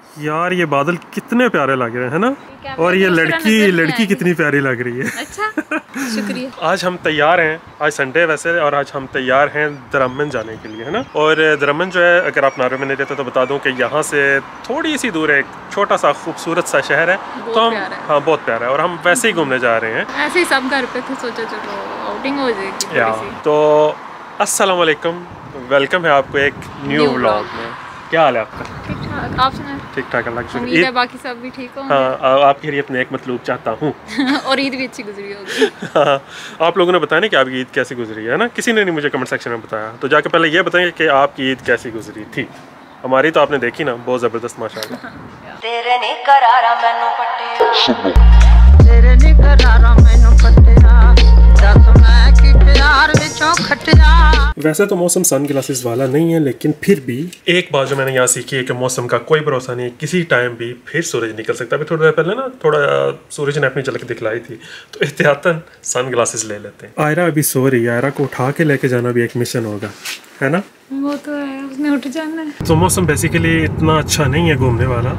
यार ये बादल कितने प्यारे लग रहे हैं ना, और ये लड़की कितनी प्यारी लग रही है। अच्छा शुक्रिया। आज हम तैयार हैं, आज संडे वैसे, और आज हम तैयार हैं दरमन जाने के लिए, है ना। और दरमन जो है, अगर आप नारे में नहीं रहते तो बता दूं कि यहाँ से थोड़ी सी दूर है, एक छोटा सा खूबसूरत सा शहर है। तो हम हाँ बहुत प्यारा है, और हम वैसे ही घूमने जा रहे हैं। ऐसे ही सब घर पे थे, सोचा चलो आउटिंग हो जाएगी। तो अस्सलाम वालेकुम, वेलकम है आपको एक न्यू व्लॉग में। क्या हाल है आपका? ठीक ठाक, आप सुनाएं? ठीक ठाक, अल्लाह की उम्मीद है बाकी सब भी ठीक हो। हाँ, आपके लिए अपने एक मतलूब चाहता हूँ। और ईद भी अच्छी गुजरी होगी। हाँ, आप लोगों ने बताया ना कि आपकी ईद कैसी गुजरी है ना, किसी ने नहीं मुझे कमेंट सेक्शन में बताया। तो जाके पहले ये बताएंगे कि आपकी ईद कैसी गुजरी थी। हमारी तो आपने देखी ना, बहुत ज़बरदस्त माशाल्लाह। तेरे ने करारा मैनू पट्टिया, तेरे ने करारा मैनू पट्टिया, दस मैं कि प्यार विचों खटिया। वैसे तो मौसम सन ग्लासेस वाला नहीं है, लेकिन फिर भी एक बात जो मैंने यहाँ सीखी है कि मौसम का कोई भरोसा नहीं, किसी टाइम भी फिर सूरज निकल सकता है। अभी थोड़ी देर पहले ना थोड़ा सूरज ने अपनी झलक दिखलाई थी, तो एहतियातन सन ग्लासेस ले लेते हैं। आयरा अभी सो रही है, आयरा को उठा के लेके जाना भी एक मिशन होगा, है ना। वो तो है, उसने उठ जाना है। तो मौसम बेसिकली इतना अच्छा नहीं है घूमने वाला।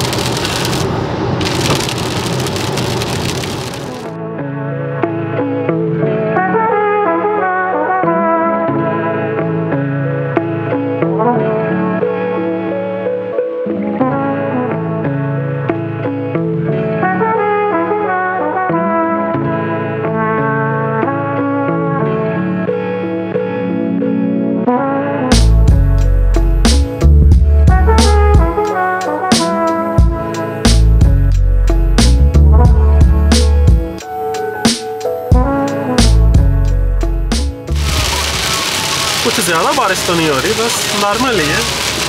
कुछ ज़्यादा बारिश तो नहीं हो रही, बस नॉर्मल ही है।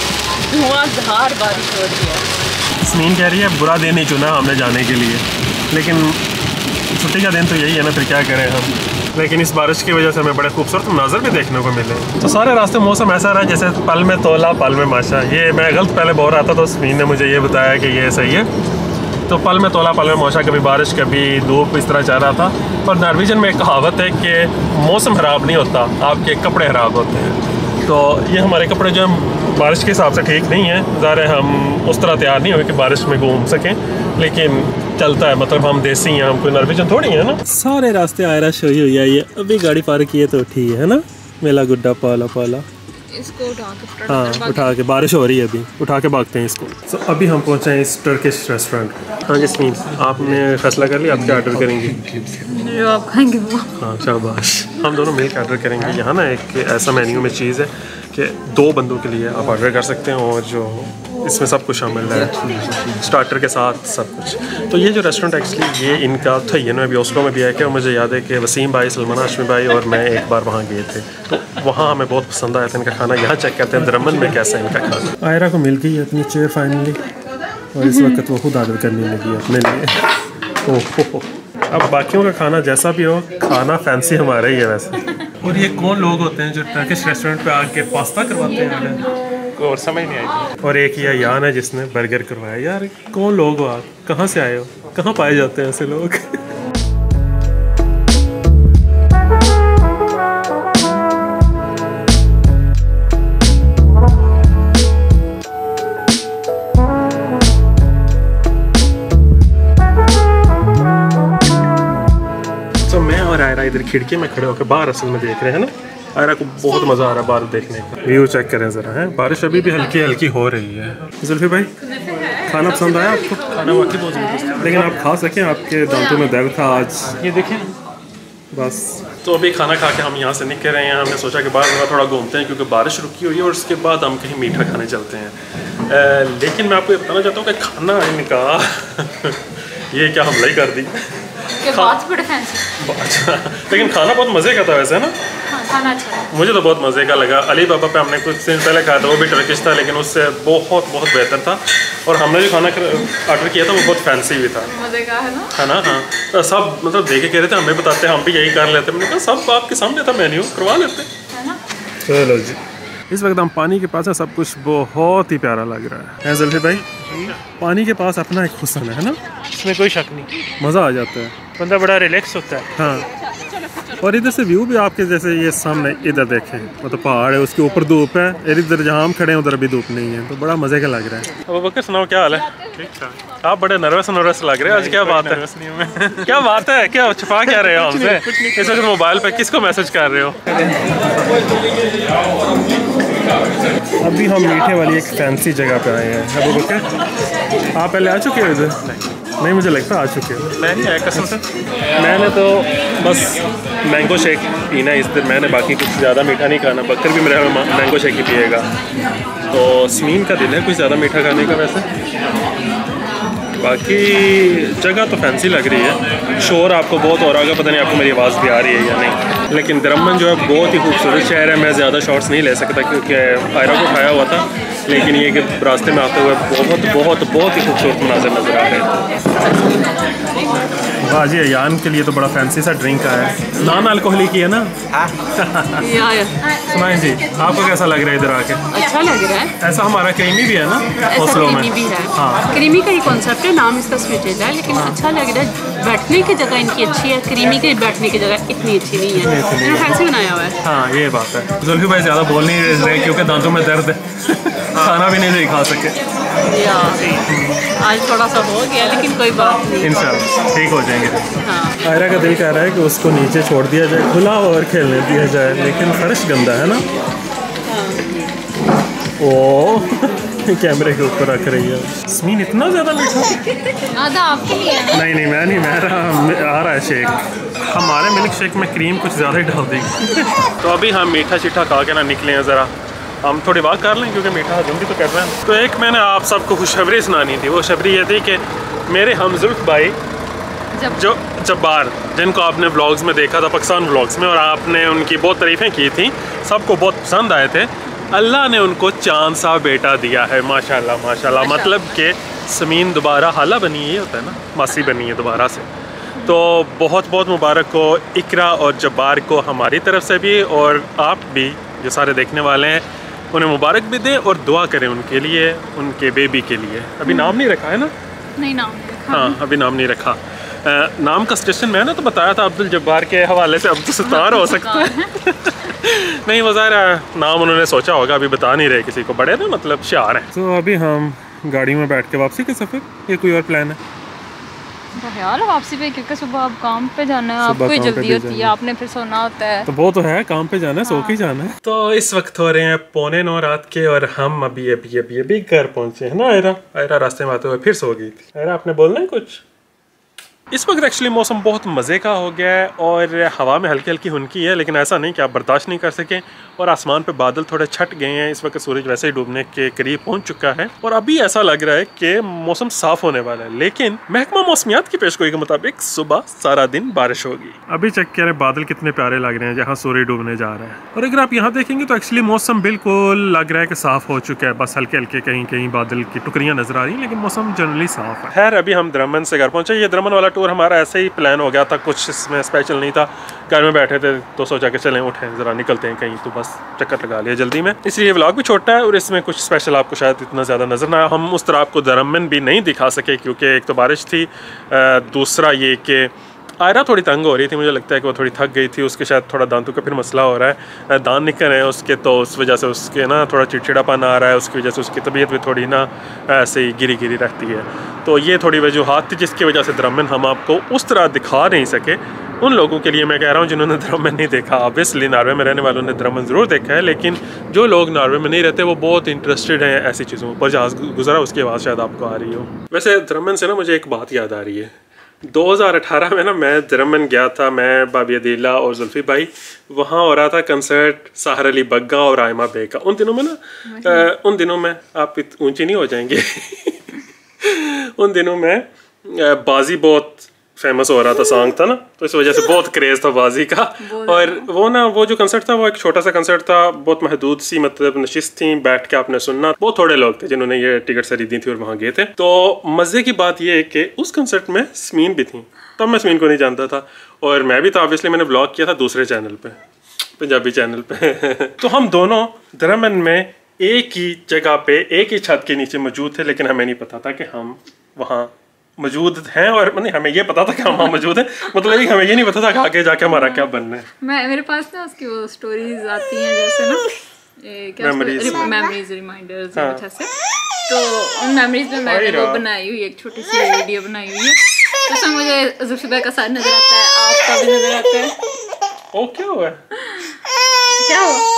धुआंधार बारिश हो रही है। यस्मीन कह रही है बुरा दिन ही चुना हमने जाने के लिए, लेकिन छुट्टी का दिन तो यही है ना, फिर क्या करें हम। लेकिन इस बारिश की वजह से हमें बड़े खूबसूरत मंजर भी देखने को मिले। तो सारे रास्ते मौसम ऐसा रहा जैसे पल में तोला पल में माशा। ये मैं गलत पहले बोल रहा था, तो यस्मीन ने मुझे ये बताया कि ये सही है। तो पल में तोला पल में माशा, कभी बारिश कभी धूप, इस तरह चल रहा था। और नॉर्वेजियन में एक कहावत है कि मौसम ख़राब नहीं होता, आपके कपड़े ख़राब होते हैं। तो ये हमारे कपड़े जो हैं बारिश के हिसाब से ठीक नहीं है, ज़ाहिर है हम उस तरह तैयार नहीं हुए कि बारिश में घूम सकें, लेकिन चलता है। मतलब हम देसी हैं, हम कोई नॉर्वेजियन थोड़ी है ना। सारे रास्ते आयरा शोई हुई है। ये अभी गाड़ी पार्क की है तो ठीक है ना, मेला गुड्डा पाला पाला। इसको उठा के, हाँ उठा के, बारिश हो रही है अभी, उठा के भागते हैं इसको। तो अभी हम पहुंचे हैं इस टर्किश रेस्टोरेंट। हाँ जस्मीन, आपने फैसला कर लिया आप क्या ऑर्डर करेंगी? जो आप खाएंगे वो। हाँ शाबाश, हम दोनों मिल के ऑर्डर करेंगे। यहाँ ना एक ऐसा मेन्यू में चीज़ है कि 2 बंदों के लिए आप ऑर्डर कर सकते हैं, और जो इसमें सब कुछ शामिल है, स्टार्टर के साथ सब कुछ। तो ये जो रेस्टोरेंट एक्चुअली ये इनका था, ये ना अभी ओस्लो में भी है। क्या मुझे याद है कि वसीम भाई, सलमान हाशमी भाई और मैं एक बार वहाँ गए थे, तो वहाँ हमें बहुत पसंद आया था इनका खाना। यहाँ चेक करते हैं दरमन में कैसा है इनका खाना। आयरा को मिल गई है अपनी चेयर फाइनली, और इस वक्त वो खुद ऑर्डर करने लगी अपने लिए। ओहो, अब बाकियों का खाना जैसा भी हो, खाना फैंसी हमारा ही है वैसे। और ये कौन लोग होते हैं जो टर्किश रेस्टोरेंट पे आके पास्ता करवाते हैं? और समझ नहीं आई। और एक ये यान है जिसने बर्गर करवाया। यार कौन लोग हो आप, कहाँ से आए हो, कहाँ पाए जाते हैं ऐसे लोग? तो मैं और आयरा इधर खिड़की में खड़े होकर बाहर असल में देख रहे हैं ना। आयरा को बहुत मज़ा आ रहा है बाहर देखने का। व्यू चेक करें ज़रा, है बारिश अभी भी हल्की हल्की हो रही है। जुल्फी भाई, खाना पसंद आया आपको? खाना वाकई बहुत ज़बरदस्त, लेकिन आप खा सकें, आपके दांतों में दर्द था आज, ये देखें बस। तो अभी खाना खा के हम यहाँ से निकल रहे हैं। हमने सोचा कि बाहर थोड़ा घूमते हैं, क्योंकि बारिश रुकी हुई है, और उसके बाद हम कहीं मीठा खाने चलते हैं। लेकिन मैं आपको ये बताना चाहता हूँ कि खाना इनका ये क्या हमला ही कर दी। अच्छा, लेकिन खाना बहुत मज़े का था वैसे, है ना। खाना अच्छा, मुझे तो बहुत मज़े का लगा। अली बाबा पे हमने कुछ दिन पहले खाया था, वो भी टर्किश था, लेकिन उससे बहुत बहुत बेहतर था। और हमने जो खाना ऑर्डर किया था वो बहुत फैंसी भी था, मज़े का है ना। है ना। हाँ, तो सब मतलब देखे कह रहे थे हमें बताते, हम भी यही कर लेते। मैंने कहा सब आपके सामने था, मेन्यू करवा लेते, है ना। चलो जी, इस वक्त हम पानी के पास हैं, सब कुछ बहुत ही प्यारा लग रहा है। जुल्फी भाई, पानी के पास अपना एक हुस्न है ना, इसमें कोई शक नहीं, मज़ा आ जाता है, बंदा बड़ा रिलैक्स होता है। हाँ और इधर से व्यू भी आपके जैसे ये सामने इधर देखें, मतलब पहाड़ है, उसके ऊपर धूप है, इधर जहाँ हम खड़े हैं उधर भी धूप नहीं है, तो बड़ा मजे का लग रहा है। अब बकर सुनाओ, क्या हाल है? ठीक। आप बड़े नर्वस लग रहे हैं आज, क्या बात है? क्या बात है, क्या छुपा क्या रहे हो हमसे? इस वक्त मोबाइल पे किसको मैसेज कर रहे हो? अभी हम मीठे वाली एक फैंसी जगह पे आए हैं। अबू बकर, आप पहले आ चुके हो इधर? नहीं, मुझे लगता आ चुके हो। मैं नहीं आया कसम से। मैंने तो बस मैंगो शेक पीना है इस दिन, मैंने बाकी कुछ ज़्यादा मीठा नहीं खाना। बकर भी मेरा मैंगो शेक ही पिएगा। तो स्मीन का दिन है, कुछ ज़्यादा मीठा खाने का। वैसे बाकी जगह तो फैंसी लग रही है। शोर आपको बहुत हो रहा होगा, पता नहीं आपको मेरी आवाज़ भी आ रही है या नहीं, लेकिन दरमन जो है बहुत ही खूबसूरत शहर है। मैं ज़्यादा शॉट्स नहीं ले सकता क्योंकि आयरा को उठाया हुआ था, लेकिन ये कि रास्ते में आते हुए बहुत ही खूबसूरत मनाज़र नज़र आ रहे हैं। बाजी अयान के लिए तो बड़ा फैंसी सा ड्रिंक आया है, नॉन अल्कोहलिक ही है ना? सुनाएं जी, आपको कैसा लग रहा है इधर आके? अच्छा लग रहा है। ऐसा हमारा क्रीमी भी है ना ऐसा क्रीमी भी है। हाँ, क्रीमी का ही कॉन्सेप्ट है, नाम इसका स्वीटेड है, लेकिन अच्छा लग रहा है। बैठने की जगह इनकी अच्छी है, क्रीमी के बैठने की जगह इतनी अच्छी नहीं है, फैंसी बनाया हुआ है। हाँ, ये बात है। जुल्फी भाई ज़्यादा बोल नहीं रहे क्योंकि दांतों में दर्द है, खाना भी नहीं खा सके। आज थोड़ा सा हो गया, लेकिन कोई बात नहीं, इंशाल्लाह ठीक हो जाएंगे। हाँ। आयरा का दिल कह रहा है कि उसको नीचे छोड़ दिया जाए खुला और खेलने दिया जाए, लेकिन फर्श गंदा है ना। ओ कैमरे के ऊपर रख रही है। स्मीन इतना ज़्यादा मीठा? आधा आपके लिए है। नहीं, मैं नहीं, आ रहा है शेक। हमारे मिल्क शेक में क्रीम कुछ ज़्यादा ही डाल देगी। तो अभी हम मीठा शीठा खा के ना निकले हैं, ज़रा हम थोड़ी बात कर लें क्योंकि मीठा हजम भी तो कर रहे हैं। तो एक मैंने आप सबको खुशखबरी सुनानी थी। वो खबरी ये थी कि मेरे हमजुल्फ भाई जो जब्बार, जिनको आपने व्लॉग्स में देखा था, पाकिस्तान व्लॉग्स में, और आपने उनकी बहुत तारीफ़ें की थी, सबको बहुत पसंद आए थे। अल्लाह ने उनको चांद सा बेटा दिया है, माशाल्लाह माशाल्लाह। मतलब कि समीन दोबारा हाला बनी, ये होता है ना, मासी बनी है दोबारा से। तो बहुत बहुत मुबारक हो इकरा और जब्बार को हमारी तरफ से भी, और आप भी जो सारे देखने वाले हैं उन्हें मुबारक भी दें और दुआ करें उनके लिए, उनके बेबी के लिए। अभी नाम नहीं रखा है ना? नहीं, नाम नहीं रखा। हाँ, अभी नाम नहीं रखा। नाम का सजेशन मैंने तो बताया था अब्दुल जब्बार के हवाले से, अब्दुल सत्तार हो सकता है। नहीं, वो ज़ाहिर नाम उन्होंने सोचा होगा, अभी बता नहीं रहे किसी को, बड़े ना मतलब शार हैं। तो अभी हम गाड़ी में बैठ के वापसी के सफ़र, ये कोई और प्लान है? यार वापसी पे, क्योंकि सुबह आप काम पे जाना है, आपको ही जल्दी होती है, आपने फिर सोना होता है। तो वो तो है, काम पे जाना है, सो के जाना है। तो इस वक्त हो रहे हैं 8:45 रात के, और हम अभी घर पहुंचे हैं ना। आयरा रास्ते में आते हुए फिर सो गई थी। आयरा, आपने बोलना है कुछ? इस वक्त एक्चुअली मौसम बहुत मज़े का हो गया है और हवा में हल्की हल्की हुनकी है, लेकिन ऐसा नहीं कि आप बर्दाश्त नहीं कर सकें। और आसमान पे बादल थोड़े छट गए हैं, इस वक्त सूरज वैसे ही डूबने के करीब पहुंच चुका है और अभी ऐसा लग रहा है कि मौसम साफ़ होने वाला है। लेकिन महकमा मौसमियात की पेशगोई के मुताबिक सुबह सारा दिन बारिश होगी। अभी चेक करें बादल कितने प्यारे लग रहे हैं जहाँ सूरज डूबने जा रहा है। और अगर आप यहाँ देखेंगे तो एक्चुअली मौसम बिल्कुल लग रहा है कि साफ़ हो चुका है, बस हल्के हल्के कहीं कहीं बादल की टुकड़ियाँ नजर आ रही हैं, लेकिन मौसम जनरली साफ़ है। खैर, अभी हम दरमन से घर पहुँचे। ये दरमन वाला टूर हमारा ऐसे ही प्लान हो गया था, कुछ इसमें स्पेशल नहीं था। घर में बैठे थे तो सोचा कि चलें उठें ज़रा निकलते हैं कहीं, तो बस चक्कर लगा लिया जल्दी में। इसलिए व्लॉग भी छोटा है और इसमें कुछ स्पेशल आपको शायद इतना ज़्यादा नज़र ना आया। हम उस तरह आपको दरमन भी नहीं दिखा सके क्योंकि एक तो बारिश थी, दूसरा ये कि आयरा थोड़ी तंग हो रही थी, मुझे लगता है कि वो थोड़ी थक गई थी, उसके शायद थोड़ा दांतों का फिर मसला हो रहा है, दांत निकल रहे हैं उसके, तो उस वजह से उसके ना थोड़ा चिड़चिड़ापन आ रहा है, उसकी वजह से उसकी तबीयत भी थोड़ी ना ऐसे ही गिरी गिरी रहती है। तो ये थोड़ी वजूहात थी जिसकी वजह से दरमन हम आपको उस तरह दिखा नहीं सके। उन लोगों के लिए मैं कह रहा हूँ जिन्होंने दरमन नहीं देखा। ऑब्वियसली नॉर्वे में रहने वालों ने दरमन ज़रूर देखा है, लेकिन जो लोग नॉर्वे में नहीं रहते वो बहुत इंटरेस्टेड हैं ऐसी चीज़ों पर। जहाज़ गुजरा उसकी आवाज़ शायद आपको आ रही हो। वैसे दरमन से ना मुझे एक बात याद आ रही है। 2018 में ना मैं दरमन गया था, मैं बाबी अदीला और जुल्फी भाई, वहाँ हो रहा था कंसर्ट साहर अली बग्गा और आयमा बे का। उन दिनों में आप ऊंची नहीं हो जाएंगे उन दिनों में बाजी बहुत फेमस हो रहा था, सॉन्ग था ना, तो इस वजह से बहुत क्रेज़ था बाजी का। और वो जो कंसर्ट था वो एक छोटा सा कंसर्ट था, बहुत महदूद सी मतलब नशिस्त थी, बैठ के आपने सुनना। बहुत थोड़े लोग थे जिन्होंने ये टिकट खरीदी थी और वहाँ गए थे। तो मज़े की बात ये है कि उस कंसर्ट में स्मीन भी थी, तब मैं स्मीन को नहीं जानता था और मैं भी था। ऑब्वियसली मैंने व्लॉग किया था दूसरे चैनल पे, पंजाबी चैनल पे तो हम दोनों दरमन में एक ही जगह पे एक ही छत के नीचे मौजूद थे, लेकिन हमें नहीं पता था कि हम वहाँ मौजूद हैं और मतलब हमें ये पता था कि हम वहाँ मौजूद हैं, मतलब हमें ये नहीं पता था कि आगे जाके हमारा क्या बनना है। मेरे पास ना उसकी वो स्टोरीज आती हैं जैसे ना मेमोरीज रिमाइंडर्स कुछ ऐसे, तो उन मेमोरीज में मैंने वो बनाई हुई एक छोटी सी वीडियो बनाई हुई है, तो उसमें मुझे जुल्फी का साथ नजर आता है, आपका भी नजर आता है। ओ क्या हुआ? क्या हुआ?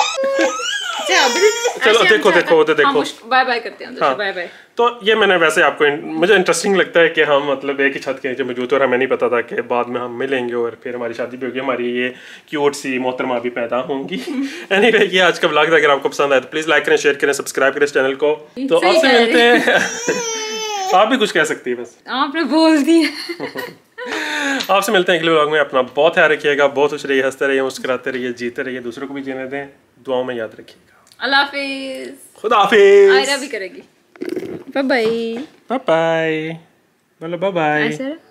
चलो देखो बाय बाय करते हैं। हाँ, बाय बाय। तो ये मैंने वैसे आपको मुझे इंटरेस्टिंग लगता है कि हम मतलब एक ही छत के नीचे मौजूद, और हमें नहीं पता था कि बाद में हम मिलेंगे और फिर हमारी शादी भी होगी, हमारी ये क्यूट सी मोहतरमा भी पैदा होंगी। एनीवे ये आज का व्लॉग था, अगर आपको पसंद आए तो प्लीज लाइक करें, शेयर करें, सब्सक्राइब करें इस चैनल को। तो आपसे मिलते हैं। आप भी कुछ कह सकती है, बस आपने बोल दिया। आपसे मिलते हैं अगले व्लॉग में। अपना बहुत ख्याल रखिएगा, बहुत खुश रहिए, हंसते रहिए, मुस्कुराते रहिए, जीते रहिए, दूसरों को भी जीने दें, दुआओं में याद रखिएगा। अल्लाह हाफिज। खुदा हाफिज। आयरा भी करेगी। Bye bye. Bye bye. बोलो बाय बाय।